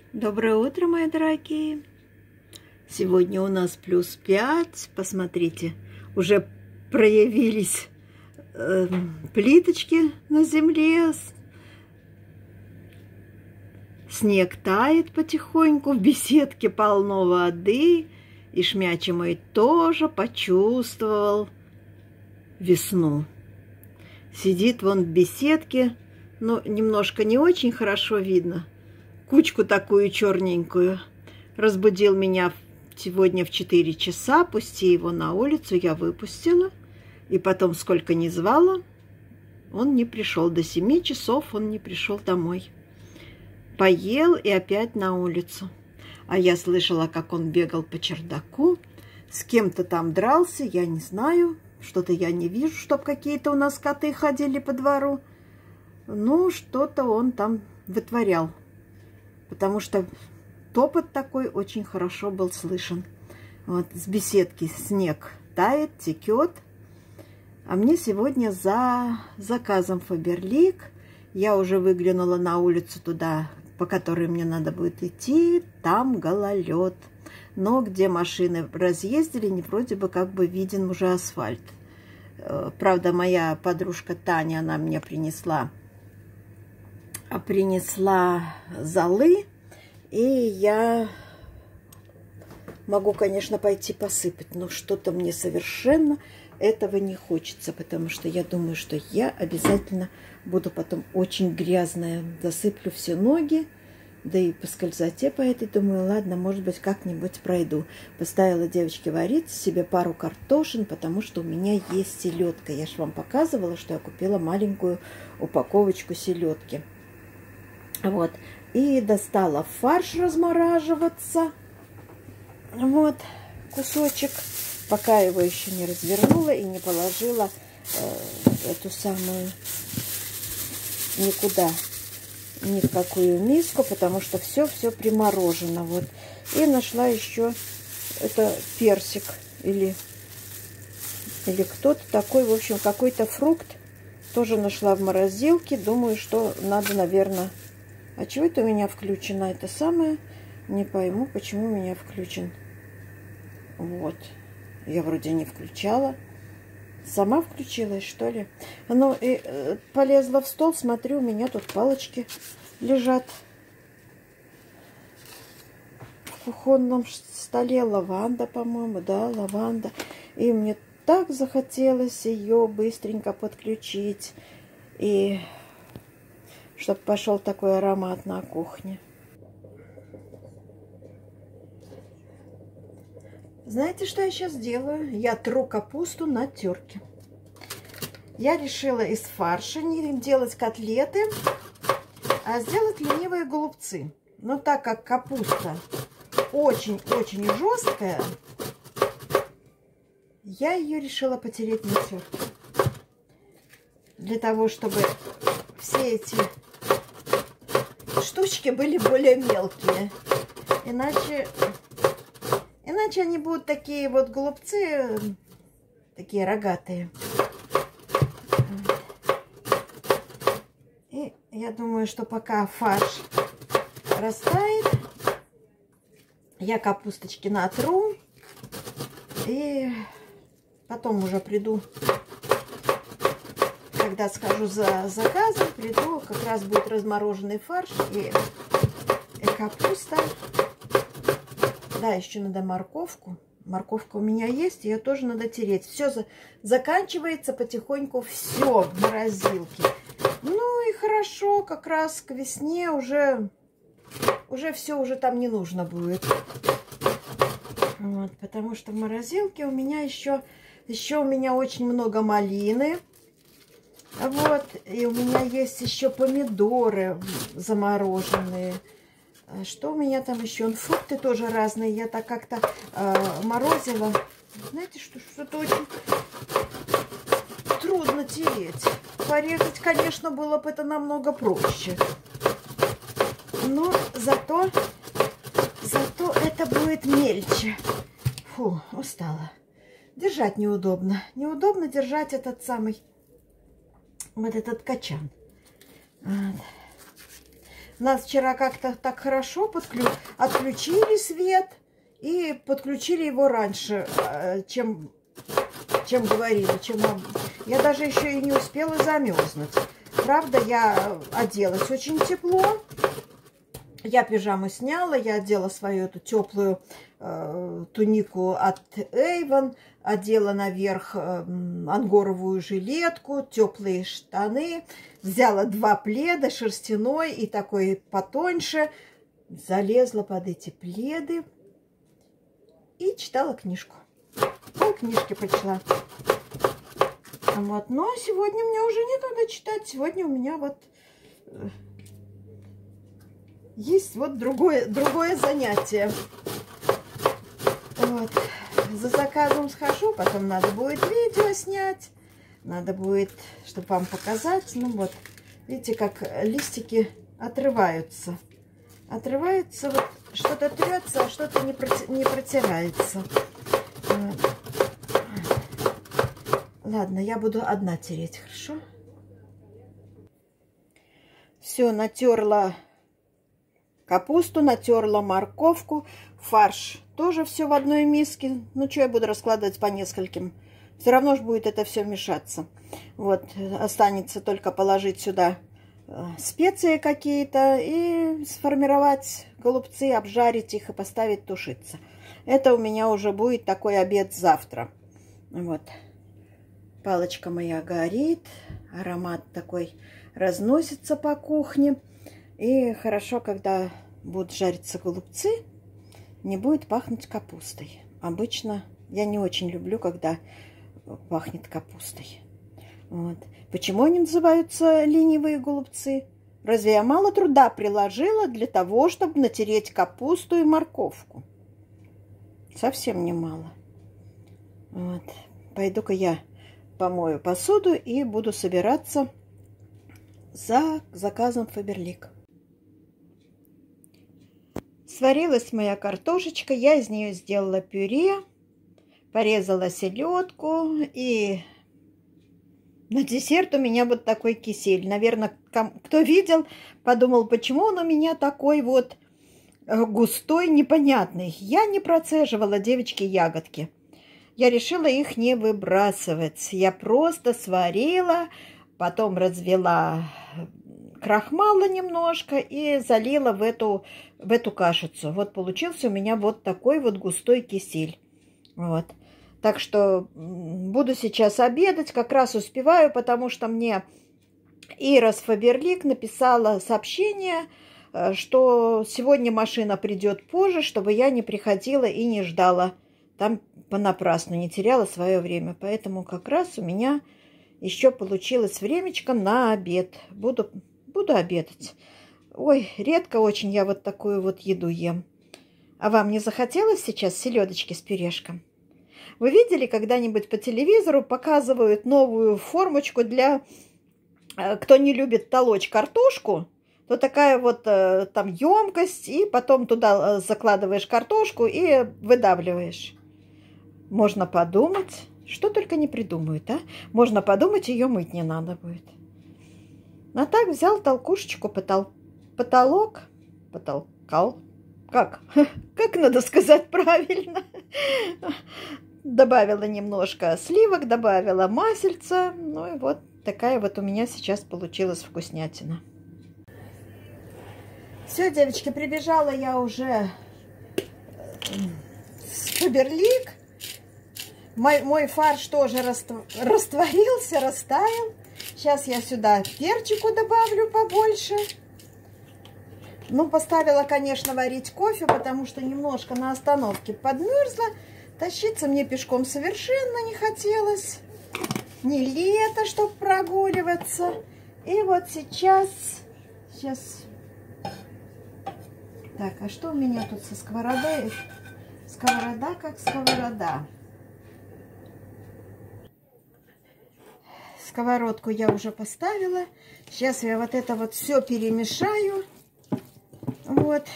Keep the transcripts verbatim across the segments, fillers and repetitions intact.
Доброе утро, мои дорогие! Сегодня у нас плюс пять. Посмотрите, уже проявились э, плиточки на земле. Снег тает потихоньку, в беседке полно воды. И Шмячий мой тоже почувствовал весну. Сидит вон в беседке, но немножко не очень хорошо видно. Кучку такую черненькую. Разбудил меня сегодня в четыре часа, пусти его на улицу, я выпустила. И потом, сколько ни звала, он не пришел. До семи часов он не пришел домой. Поел и опять на улицу. А я слышала, как он бегал по чердаку, с кем-то там дрался, я не знаю. Что-то я не вижу, чтоб какие-то у нас коты ходили по двору. Ну, что-то он там вытворял. Потому что топот такой очень хорошо был слышен. Вот с беседки снег тает, текет. А мне сегодня за заказом Фаберлик. Я уже выглянула на улицу туда, по которой мне надо будет идти. Там гололед. Но где машины разъездили, не вроде бы как бы виден уже асфальт. Правда, моя подружка Таня, она мне принесла принесла золы, и я могу, конечно, пойти посыпать, но что-то мне совершенно этого не хочется, потому что я думаю, что я обязательно буду потом очень грязная. Засыплю все ноги, да и по скользоте по этой, думаю, ладно, может быть, как-нибудь пройду. Поставила девочке варить себе пару картошин, потому что у меня есть селедка. Я же вам показывала, что я купила маленькую упаковочку селедки. Вот. И достала фарш размораживаться. Вот. Кусочек. Пока его еще не развернула и не положила э, эту самую никуда. Ни в какую миску, потому что все-все приморожено. Вот. И нашла еще это персик. Или, или кто-то такой, в общем, какой-то фрукт. Тоже нашла в морозилке. Думаю, что надо, наверное... А чего это у меня включено? Это самое. Не пойму, почему у меня включен. Вот. Я вроде не включала. Сама включилась, что ли? Ну, и э, полезла в стол, смотрю, у меня тут палочки лежат. В кухонном столе лаванда, по-моему, да, лаванда. И мне так захотелось ее быстренько подключить. И... чтобы пошел такой аромат на кухне. Знаете, что я сейчас делаю? Я тру капусту на терке. Я решила из фарша не делать котлеты, а сделать ленивые голубцы. Но так как капуста очень-очень жесткая, я ее решила потереть на терке. Для того, чтобы все эти штучки были более мелкие. Иначе, иначе они будут такие вот голубцы, такие рогатые. И я думаю, что пока фарш растает, я капусточки натру. И потом уже приду, когда схожу за заказом, приду, как раз будет размороженный фарш и, и капуста. Да, еще надо морковку. Морковка у меня есть, ее тоже надо тереть. Все за... заканчивается потихоньку все в морозилке. Ну и хорошо, как раз к весне уже, уже все уже там не нужно будет. Вот, потому что в морозилке у меня еще, еще у меня очень много малины. Вот, и у меня есть еще помидоры замороженные. Что у меня там еще? Фрукты тоже разные. Я так как-то э, морозила. Знаете, что что-то очень трудно тереть. Порезать, конечно, было бы это намного проще. Но зато, зато это будет мельче. Фу, устала. Держать неудобно. Неудобно держать этот самый... вот этот качан. Вот. Нас вчера как-то так хорошо подклю... отключили свет и подключили его раньше, чем, чем говорили. Чем... Я даже еще и не успела замерзнуть. Правда, я оделась очень тепло. Я пижаму сняла, я одела свою эту теплую э, тунику от Avon, одела наверх э, ангоровую жилетку, теплые штаны, взяла два пледа, шерстяной и такой потоньше, залезла под эти пледы и читала книжку. Пол книжки прочла. Вот. Но сегодня мне уже некогда читать, сегодня у меня вот... Э, есть вот другое, другое занятие. Вот. За заказом схожу, потом надо будет видео снять. Надо будет, чтобы вам показать. Ну вот, видите, как листики отрываются. Отрываются, вот что-то трется, а что-то не, проти, не протирается. Вот. Ладно, я буду одна тереть, хорошо? Все, натерла капусту, натерла морковку, фарш тоже все в одной миске. Ну, что я буду раскладывать по нескольким? Все равно же будет это все мешаться. Вот, останется только положить сюда специи какие-то и сформировать голубцы, обжарить их и поставить тушиться. Это у меня уже будет такой обед завтра. Вот. Палочка моя горит, аромат такой разносится по кухне. И хорошо, когда будут жариться голубцы, не будет пахнуть капустой. Обычно я не очень люблю, когда пахнет капустой. Вот. Почему они называются ленивые голубцы? Разве я мало труда приложила для того, чтобы натереть капусту и морковку? Совсем не мало. Вот. Пойду-ка я помою посуду и буду собираться за заказом Фаберлик. Сварилась моя картошечка, я из нее сделала пюре, порезала селедку, и на десерт у меня вот такой кисель. Наверное, кто видел, подумал, почему он у меня такой вот густой, непонятный. Я не процеживала, девочки, ягодки. Я решила их не выбрасывать. Я просто сварила, потом развела крахмала немножко и залила в эту, в эту кашицу. Вот получился у меня вот такой вот густой кисель. Вот. Так что буду сейчас обедать, как раз успеваю, потому что мне Ира с Фаберлик написала сообщение, что сегодня машина придет позже, чтобы я не приходила и не ждала там понапрасну, не теряла свое время. Поэтому как раз у меня еще получилось времечко на обед. Буду, буду обедать. Ой, редко очень я вот такую вот еду ем. А вам не захотелось сейчас селедочки с пюрешком? Вы видели когда-нибудь по телевизору показывают новую формочку для... Кто не любит толочь картошку, то такая вот там емкость, и потом туда закладываешь картошку и выдавливаешь. Можно подумать, что только не придумают, а? Можно подумать, ее мыть не надо будет. А так взял толкушечку, потол... потолок, потолкал. Как? Как надо сказать правильно? Добавила немножко сливок, добавила масельца. Ну и вот такая вот у меня сейчас получилась вкуснятина. Все, девочки, прибежала я уже с Фаберлик. Мой, мой фарш тоже растворился, растаял. Сейчас я сюда перчику добавлю побольше. Ну, поставила, конечно, варить кофе, потому что немножко на остановке подмерзла. Тащиться мне пешком совершенно не хотелось. Не лето, чтобы прогуливаться. И вот сейчас... Сейчас... Так, а что у меня тут со сковородой? Сковорода как сковорода. Сковородку я уже поставила. Сейчас я вот это вот все перемешаю. Вот.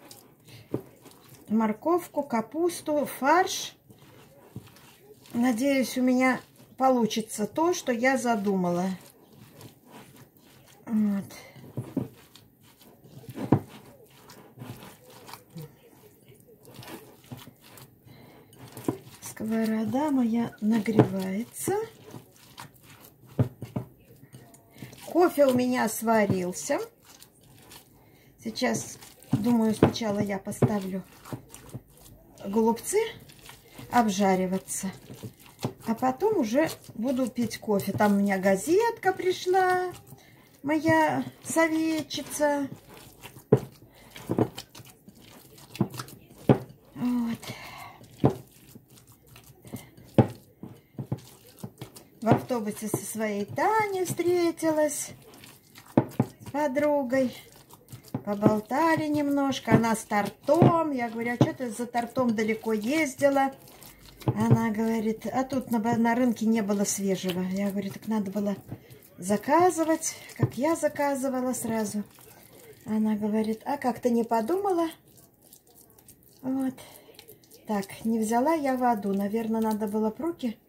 Морковку, капусту, фарш. Надеюсь, у меня получится то, что я задумала. Вот. Сковорода моя нагревается. Кофе у меня сварился. Сейчас, думаю, сначала я поставлю голубцы обжариваться, а потом уже буду пить кофе. Там у меня газетка пришла, моя советчица. Вот. В автобусе со своей Таней встретилась, с подругой. Поболтали немножко. Она с тортом. Я говорю, а что ты за тортом далеко ездила? Она говорит, а тут на, на рынке не было свежего. Я говорю, так надо было заказывать, как я заказывала сразу. Она говорит, а как ты не подумала? Вот. Так, не взяла я воду. Наверное, надо было в руки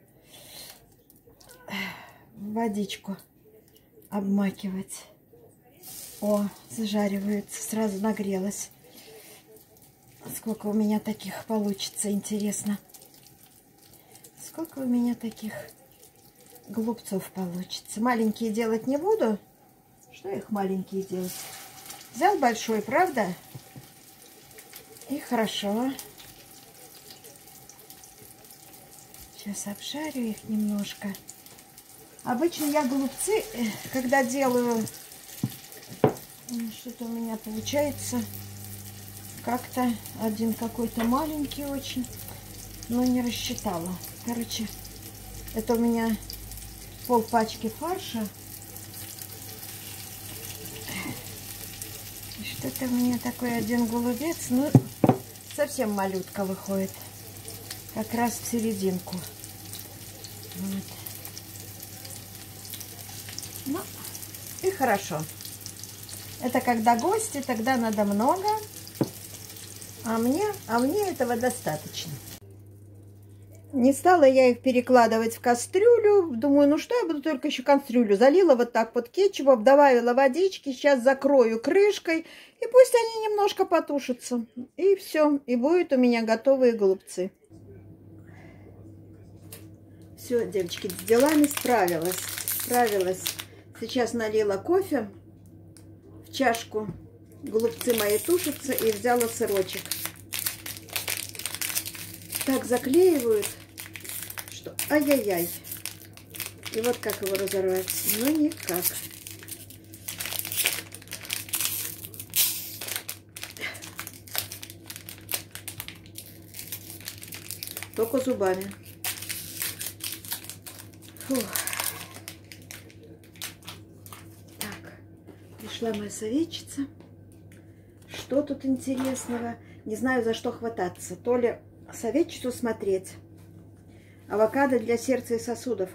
водичку обмакивать. О, зажаривается, сразу нагрелась. Сколько у меня таких получится, интересно. Сколько у меня таких голубцов получится. Маленькие делать не буду. Что их маленькие делать? Взял большой, правда? И хорошо. Сейчас обжарю их немножко. Обычно я голубцы, когда делаю, что-то у меня получается как-то один какой-то маленький очень, но не рассчитала. Короче, это у меня пол пачки фарша. И что-то у меня такой один голубец, ну, совсем малютка выходит. Как раз в серединку. Вот. Ну, и хорошо. Это когда гости, тогда надо много, а мне, а мне этого достаточно. Не стала я их перекладывать в кастрюлю. Думаю, ну что я буду только еще кастрюлю. Залила вот так вот кетчупом, добавила водички. Сейчас закрою крышкой. И пусть они немножко потушатся. И все. И будет у меня готовые голубцы. Все, девочки, с делами справилась. Справилась. Сейчас налила кофе в чашку. Голубцы мои тушатся. И взяла сырочек. Так заклеивают, что ай-яй-яй. И вот как его разорвать? Ну, никак. Только зубами. Фух. Так, пришла моя советчица. Что тут интересного? Не знаю, за что хвататься. То ли советчицу смотреть. Авокадо для сердца и сосудов.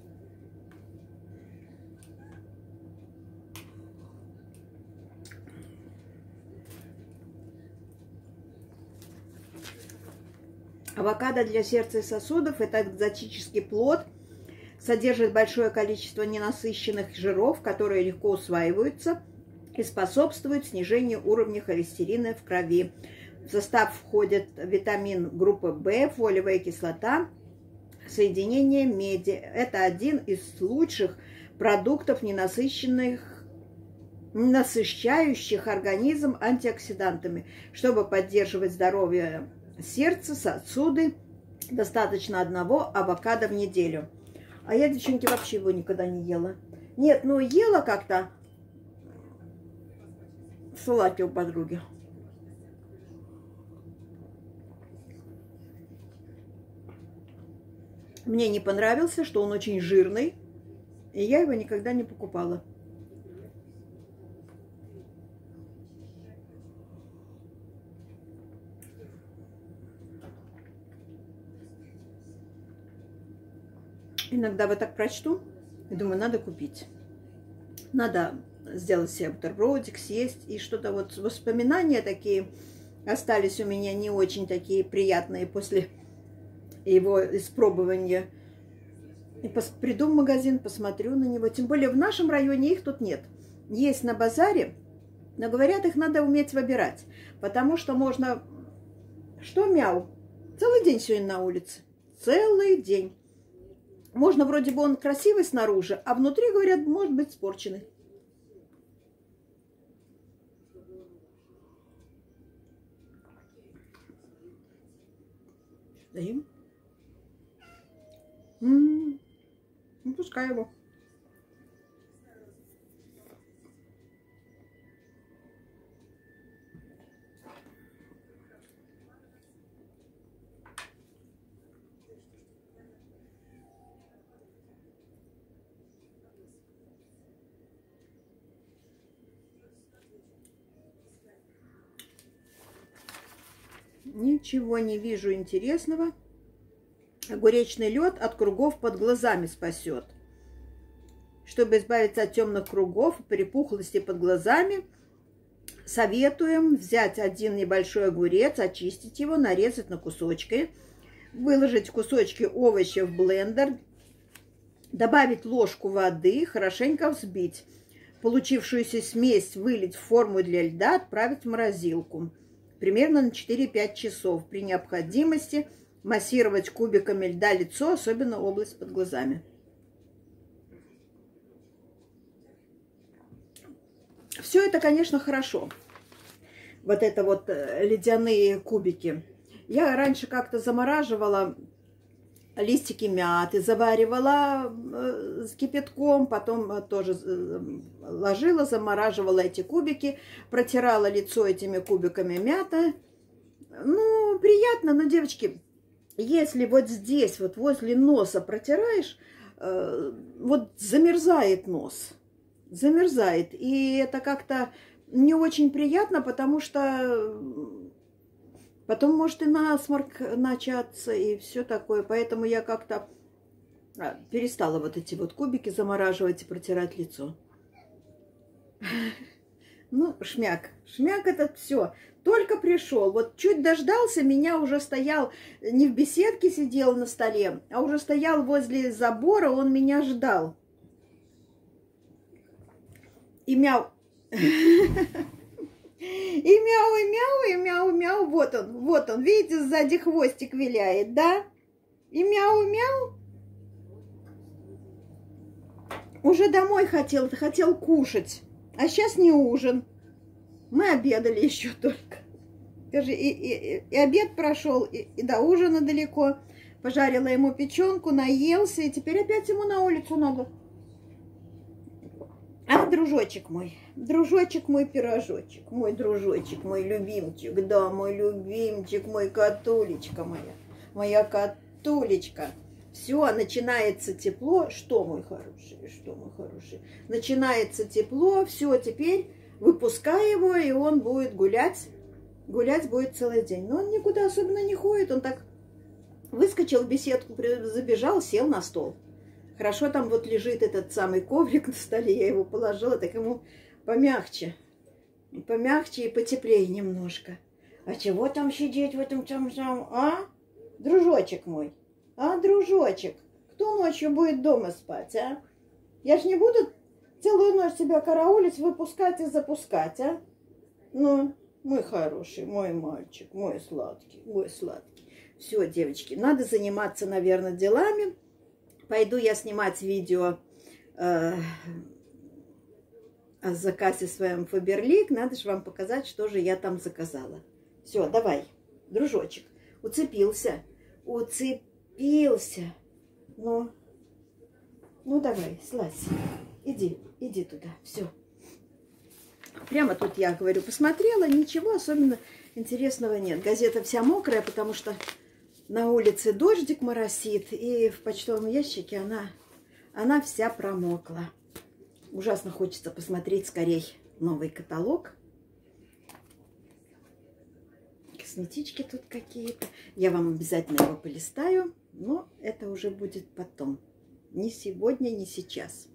Авокадо для сердца и сосудов – это экзотический плод. Содержит большое количество ненасыщенных жиров, которые легко усваиваются и способствуют снижению уровня холестерина в крови. В состав входят витамин группы В, фолиевая кислота, соединение меди. Это один из лучших продуктов, ненасыщенных, насыщающих организм антиоксидантами. Чтобы поддерживать здоровье сердца, сосуды, достаточно одного авокадо в неделю. А я, девчонки, вообще его никогда не ела. Нет, ну ела как-то в салате у подруги. Мне не понравился, что он очень жирный, и я его никогда не покупала. Иногда вот так прочту и думаю, надо купить. Надо сделать себе бутербродик, съесть. И что-то вот воспоминания такие остались у меня не очень такие приятные после его испробования. И приду в магазин, посмотрю на него. Тем более в нашем районе их тут нет. Есть на базаре, но говорят, их надо уметь выбирать. Потому что можно... Что мяу? Целый день сегодня на улице. целый день. Можно, вроде бы он красивый снаружи, а внутри, говорят, может быть испорченный. Даем. М-м-м. Ну, пускай его. Ничего не вижу интересного. Огуречный лед от кругов под глазами спасет. Чтобы избавиться от темных кругов и припухлости под глазами, советуем взять один небольшой огурец, очистить его, нарезать на кусочки, выложить кусочки овощей в блендер, добавить ложку воды, хорошенько взбить. Получившуюся смесь вылить в форму для льда, отправить в морозилку. Примерно на четыре-пять часов. При необходимости массировать кубиками льда лицо, особенно область под глазами. Все это, конечно, хорошо. Вот это вот ледяные кубики. Я раньше как-то замораживала листики мяты, заваривала с кипятком, потом тоже ложила, замораживала эти кубики, протирала лицо этими кубиками мяты. Ну, приятно, но, девочки, если вот здесь, вот возле носа протираешь, вот замерзает нос, замерзает. И это как-то не очень приятно, потому что потом может и насморк начаться, и все такое. Поэтому я как-то перестала вот эти вот кубики замораживать и протирать лицо. Ну, шмяк. Шмяк этот все. Только пришел. Вот чуть дождался, меня уже стоял, не в беседке сидел на столе, а уже стоял возле забора, он меня ждал. И мяу. И мяу, и мяу, и мяу, мяу. Вот он, вот он. Видите, сзади хвостик виляет, да? И мяу, мяу. Уже домой хотел, хотел кушать. А сейчас не ужин. Мы обедали еще только. Скажи, и, и, и обед прошел, и, и до ужина далеко. Пожарила ему печенку, наелся, и теперь опять ему на улицу надо. А, дружочек мой, дружочек мой, пирожочек, мой дружочек, мой любимчик, да, мой любимчик, мой котулечка моя, моя котулечка. Все, начинается тепло. Что, мой хороший, что, мой хороший? Начинается тепло, все, теперь выпускай его, и он будет гулять. Гулять будет целый день. Но он никуда особенно не ходит, он так выскочил в беседку, забежал, сел на стол. Хорошо, там вот лежит этот самый коврик на столе, я его положила, так ему помягче. Помягче и потеплее немножко. А чего там сидеть в этом самом, а? Дружочек мой, а, дружочек, кто ночью будет дома спать, а? Я ж не буду целую ночь себя караулить, выпускать и запускать, а? Ну, мой хороший, мой мальчик, мой сладкий, мой сладкий. Все, девочки, надо заниматься, наверное, делами. Пойду я снимать видео э, о заказе своем Фаберлик. Надо же вам показать, что же я там заказала. Все, давай, дружочек. Уцепился. Уцепился. Ну, ну давай, слазь. Иди, иди туда. Все. Прямо тут я, говорю, посмотрела. Ничего особенно интересного нет. Газета вся мокрая, потому что на улице дождик моросит, и в почтовом ящике она, она вся промокла. Ужасно хочется посмотреть скорей новый каталог. Косметички тут какие-то. Я вам обязательно его полистаю, но это уже будет потом. Не сегодня, не сейчас.